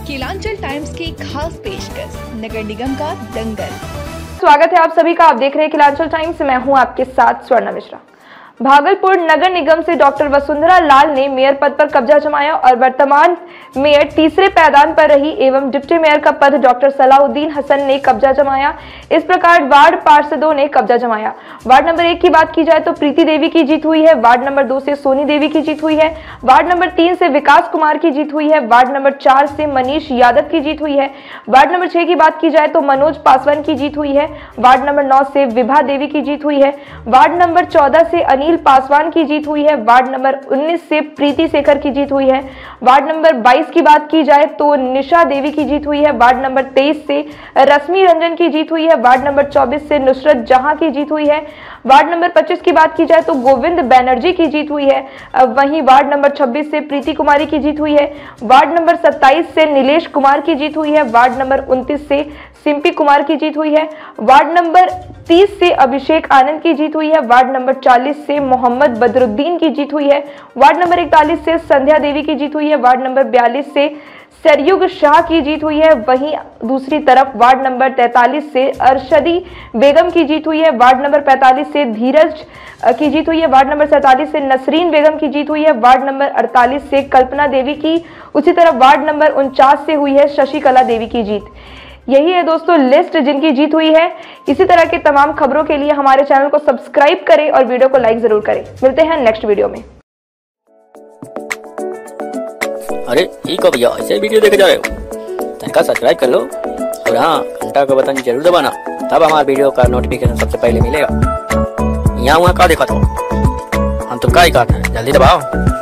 किलांचल times की खास पेशकश नगर निगम का दंगल। स्वागत है आप सभी का। आप देख रहे हैं किलांचल टाइम्स। मैं हूं आपके साथ स्वर्णा मिश्रा। भागलपुर नगर निगम से डॉक्टर वसुंधरा लाल ने मेयर पद पर कब्जा जमाया और वर्तमान मेयर तीसरे पायदान पर रही एवं डिप्टी मेयर का पद डॉक्टर सलाउद्दीन हसन ने कब्जा जमाया। इस प्रकार वार्ड पार्षदों ने कब्जा जमाया। वार्ड नंबर 1 की बात की जाए तो प्रीति देवी की जीत हुई है। वार्ड नंबर 2 से सोनी देवी की जीत हुई है। वार्ड नंबर 3 से विकास कुमार की जीत हुई है। वार्ड नंबर 4 से मनीष यादव की जीत हुई है। वार्ड नंबर 6 की बात की जाए तो मनोज पासवान की जीत हुई है। वार्ड नंबर 9 से विभा देवी की जीत हुई है। वार्ड नंबर 14 से अनिल पासवान की जीत हुई है। वार्ड नंबर 19 से प्रीति शेखर की जीत हुई है। वार्ड नंबर 22 की बात की जाए तो निशा देवी की जीत हुई है। वार्ड नंबर 23 से रश्मि रंजन की जीत हुई है। वार्ड नंबर 24 से नुसरत जहां की जीत हुई है। वार्ड नंबर 25 की बात की जाए तो गोविंद बैनर्जी की जीत हुई है। वहीं वार्ड नंबर 26 से प्रीति कुमारी की जीत हुई है। वार्ड नंबर 27 से नीलेश कुमार की जीत हुई है। वार्ड नंबर 29 से सिंपी कुमार की जीत हुई है। वार्ड नंबर 30 से अभिषेक आनंद की जीत हुई है। वार्ड नंबर 40 से मोहम्मद बदरुद्दीन की जीत हुई है। वार्ड नंबर 41 से संध्या देवी की जीत हुई है। वार्ड नंबर 42 से सरयुग शाह की जीत हुई है। वहीं दूसरी तरफ वार्ड नंबर 43 से अरशदी बेगम की जीत हुई है। वार्ड नंबर 45 से धीरज की जीत हुई है। वार्ड नंबर 47 से नसरीन बेगम की जीत हुई है। वार्ड नंबर 48 से कल्पना देवी की, उसी तरह वार्ड नंबर 49 से हुई है शशिकला देवी की जीत। यही है दोस्तों लिस्ट जिनकी जीत हुई है। इसी तरह के तमाम खबरों के लिए हमारे चैनल को सब्सक्राइब करें और वीडियो को लाइक जरूर करें। मिलते हैं नेक्स्ट वीडियो में। अरे ये कब भैया ऐसे वीडियो देखे जा रहे हो? तनिका सब्सक्राइब कर लो और हाँ घंटा का बटन जरूर दबाना, तब हमारे वीडियो का नोटिफिकेशन सबसे पहले मिलेगा। यहाँ वहाँ का देखा तो हम तुम का ही कहते हैं, जल्दी दबाओ।